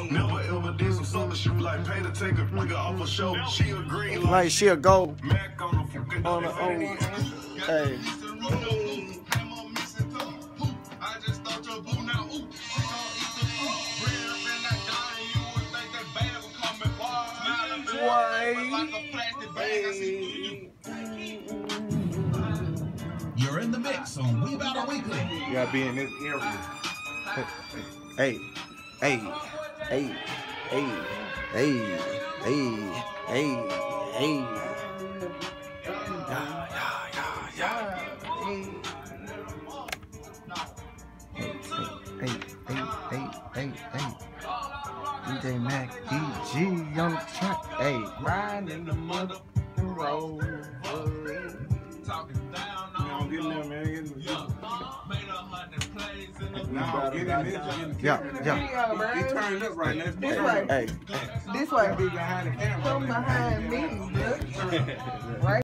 Never ever did some summer shit like pay to take a nigga off a show. She a green like she a go Mac on the fucking on the hey. You're in the mix on WeeBattle Weekly. You gotta be in this area. Hey, hey, hey, hey, hey, hey, hey, hey. Yeah. Hey. DJ Mac, DG on the track. Hey, Riding the mother road. Talking down I'm getting there, man. Getting there. made 100 plays in the Now, getting this. yeah. He turned up right now. This way. Hey. This way. Be behind the camera. Come behind me, look. Right.